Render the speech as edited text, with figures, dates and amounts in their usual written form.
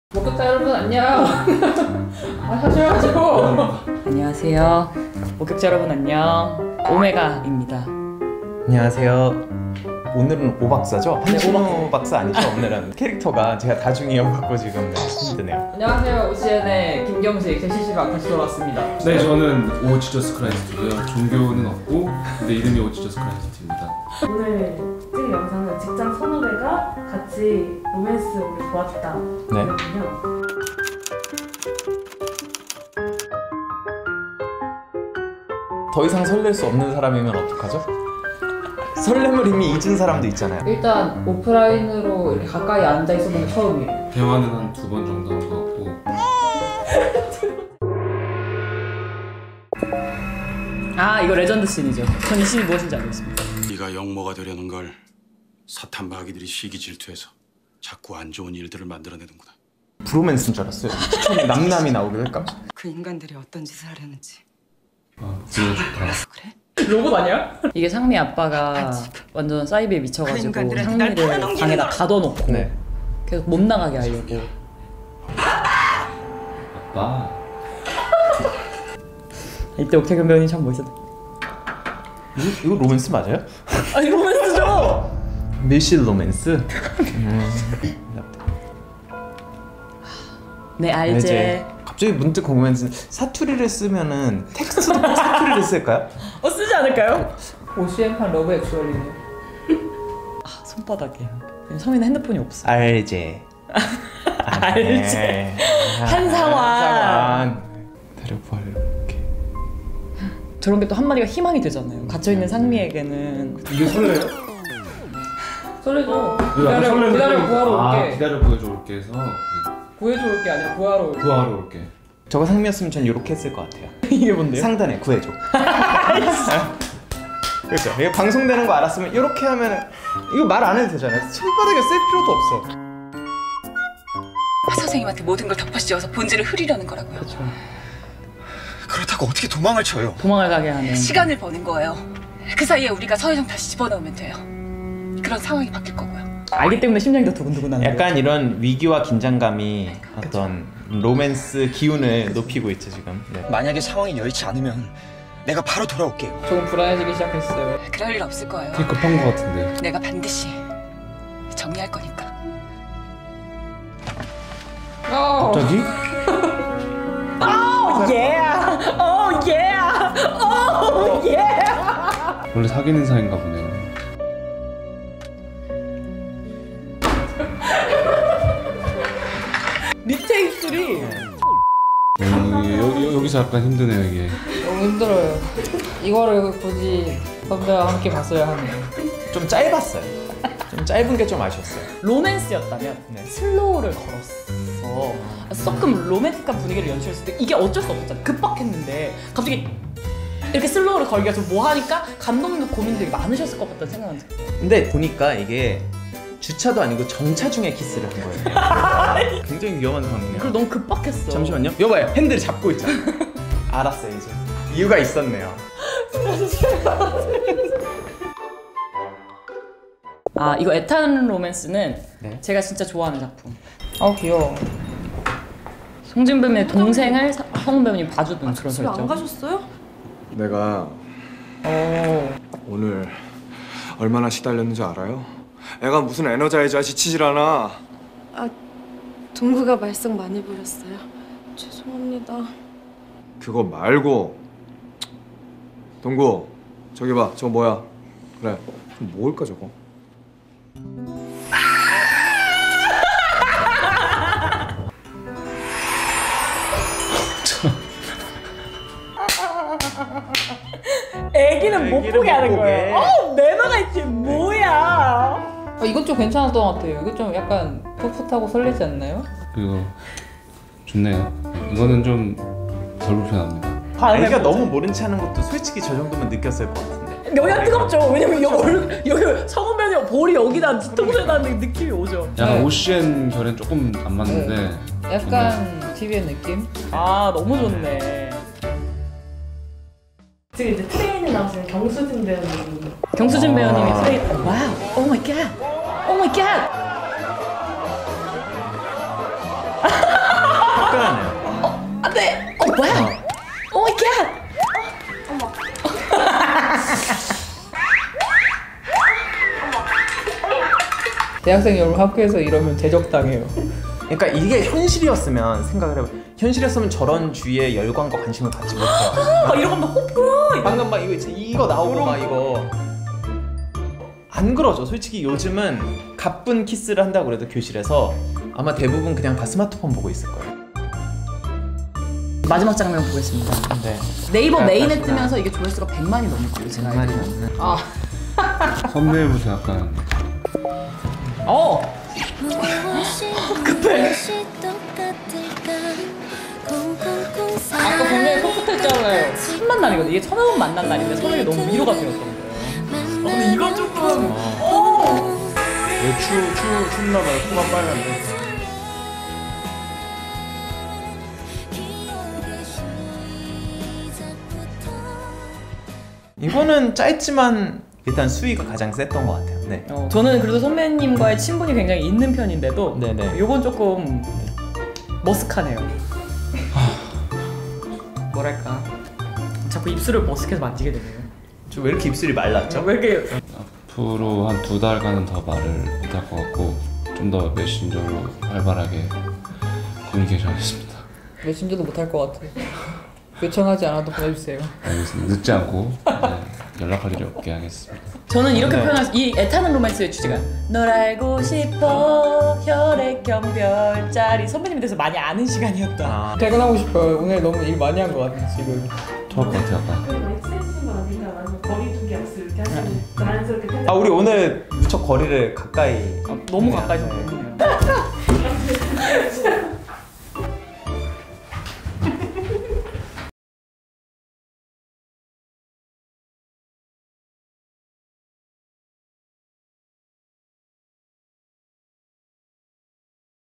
목격자 여러분 안녕. 하셔야죠. 안녕하세요. 목격자 여러분 안녕. 오메가입니다. 안녕하세요. 오늘은 오박사죠? 네, 한준호 박사 아니죠? 오늘은 캐릭터가 제가 다중이어갖고 지금 힘드네요. 안녕하세요. OCN의 김경식 제시시방 다시 돌아왔습니다. 네, 저는 오 지저스 크라이스트고요. 종교는 없고 근데 이름이 오 지저스 크라이스트입니다. 오늘 찍은 영상은 직장 선후배가 같이 로맨스를 보았다. 네. 거든요. 더 이상 설렐 수 없는 사람이면 어떡하죠? 설렘을 이미 잊은 사람도 있잖아요. 일단 오프라인으로 이렇게 가까이 앉아 있어본 게 처음이에요. 대화는 한 2번 정도 한 것 같고. 아 이거 레전드 씬이죠. 전 이 씬이 무엇인지 알고 있습니다. 네가 영모가 되려는 걸 사탄 마귀들이 시기 질투해서 자꾸 안 좋은 일들을 만들어내는구나. 브로맨스인 줄 알았어요. 처음에 남남이 나오기도 할까? 그 인간들이 어떤 짓을 하려는지. 아, 그게 좋다. 그래? 로봇 아니야? 이게 상미 아빠가 완전 사이비에 미쳐가지고 인간들한테 날 상미를 팔아넘기는 방에다 걸. 가둬놓고 네. 계속 못 나가게 하려고. 아빠. 이때 옥태균 배우님 참 멋있었다. 이거 로맨스 맞아요? 아니 로맨스죠? 밀실 로맨스? 네 알제. 갑자기 문득 궁금해진 사투리를 쓰면은 텍스트도 사투리를 쓸까요? 쓰지 않을까요? OCN판 러브 액츄얼리네요. 아 손바닥이야. 성민은 핸드폰이 없어. 알제. 알제. 한상환. 데려보려 이렇게. 저런 게 또 한마디가 희망이 되잖아요. 갇혀있는 상미에게는. 이게 설레요? 설레죠. 설레는 기다려 구하러 올게. 기다려 보여줘 올게 해서 구해줘 올게 아니라 구하러 올게. 구하러 올게. 저거 상미였으면 전 이렇게 했을 것 같아요. 이게 뭔데요? 상단에 구해줘. 그렇죠. 이거 방송되는 거 알았으면 이렇게 하면은 이거 말 안 해도 되잖아요. 손바닥에 쓸 필요도 없어. 선생님한테 모든 걸 덮어씌워서 본질을 흐리려는 거라고요. 그렇죠. 그렇다고 어떻게 도망을 쳐요? 도망을 가게 하는. 시간을 버는 거예요. 그 사이에 우리가 서혜정 다시 집어넣으면 돼요. 그런 상황이 바뀔 거고요. 알기 때문에 심장이 더 두근두근하는. 약간 이런 위기와 긴장감이 어떤 로맨스 기운을 높이고 있죠 지금. 네. 만약에 상황이 여의치 않으면 내가 바로 돌아올게요. 조금 불안해지기 시작했어요. 그럴 일 없을 거예요. 되게 급한 것 같은데. 내가 반드시 정리할 거니까. 갑자기? 원래 사귀는 사이인가 보네요. 밑에 입술이 여기서 약간 힘드네요 이게. 너무 힘들어요. 이거를 굳이 선배와 함께 봤어야 하네요. 좀 짧았어요. 좀 짧은 게 좀 아쉬웠어요. 로맨스였다면 네. 슬로우를 걸었어. 조금 로맨틱한 분위기를 연출했을 때 이게 어쩔 수 없었잖아. 급박했는데 갑자기 이렇게 슬로우를 걸기가 좀 뭐하니까 감독님도 고민이 되게 많으셨을 것 같다는 생각은 들어요. 근데 보니까 이게 주차도 아니고 정차 중에 키스를 한 거예요. 굉장히 위험한 상황이네요. 그리고 너무 급박했어. 잠시만요. 여봐요. 핸들 잡고 있잖아. 알았어요 이제. 이유가 있었네요. 아 이거 에탄 로맨스는 네. 제가 진짜 좋아하는 작품. 귀여워. 송진 배우의 동생을 성훈 배우님 봐주던 그런 집에 설정. 안 가셨어요? 내가 오늘 얼마나 시달렸는지 알아요? 애가 무슨 에너자이저야 지치질 않아. 동구가 말썽 많이 부렸어요. 죄송합니다. 그거 말고 동구 저기 봐 저거 뭐야? 그래 좀 뭘까 저거? 애기는 못 애기를 보게 못 하는 보게. 거예요. 매너가 있지 뭐야. 이건 좀 괜찮았던 것 같아요. 이거 좀 약간 풋풋하고 설레지 않나요? 그리고 좋네요. 이거는 좀 덜 불편합니다. 애가 너무 모른 체 하는 것도 솔직히 저 정도면 느꼈을 것 같은데. 여기가 뜨겁죠. 왜냐면 여기 성훈 배우님 볼이 여기다 뒤통수에 닿는 느낌이 오죠. 약간 네. OCN 결엔 조금 안 맞는데. 약간 TV의 느낌? 너무 좋네. 지금 이제 트레인에 나오시는 경수진 배우님. 경수진 배우님이 와우, 오 마이 갓, 오 마이 갓. 뭐야? 오 마이 갓! 대학생 여러분 학교에서 이러면 대적당해요. 그러니까 이게 현실이었으면 생각을 해봐. 현실이었으면 저런 주위에 열광과 관심을 받지 못해요. 막 이러고 막 호프! 방금 막 이거 나오고 막 이거 안 그러죠. 솔직히 요즘은 가쁜 키스를 한다고 그래도 교실에서 아마 대부분 그냥 다 스마트폰 보고 있을 거예요. 마지막 장면 보겠습니다. 네. 네이버 메인에 다시나. 뜨면서 이게 조회수가 100만이 넘을 거예요. 제가 알기로는. 아, 썸네일부터 약간 급해. 아까 분명히 풋풋했잖아요. 첫 만날이거든. 이게 처음 만난 날인데 서로에게 너무 위로가 되었던 거예요. 근데 이건 조금 왜 춥나봐요. 코가 빨간데. 이거는 짧지만 일단 수위가 가장 셌던 것 같아요. 네. 저는 그래도 선배님과의 친분이 굉장히 있는 편인데도 네네. 요건 조금 머쓱하네요. 뭐랄까 자꾸 입술을 머쓱해서 만지게 되네요. 저 왜 이렇게 입술이 말랐죠? 왜 이렇게 앞으로 한 2달간은 더 말을 못할 것 같고 좀 더 메신저로 활발하게 커뮤니케이션 하겠습니다. 메신저도 못할 것 같아. 요청하지 않아도 보내주세요. 알겠습니다. 늦지 않고 연락할 일이 없게 하겠습니다. 저는 이렇게 네. 표현할 이 애타는 로맨스의 주제가 널 알고 싶어 혈액형 별자리 선배님에 대해서 많이 아는 시간이었다. 퇴근하고 싶어요. 오늘 너무 일 많이 한 것 같아 지금. 토할 것 같아요. 약간. 그리고 많이 친해지신 거 아닌가? 아니면 거리두기 약속 이렇게 하시면 자연스럽게 아 우리 오늘 무척 거리를 가까이 너무 가까이서.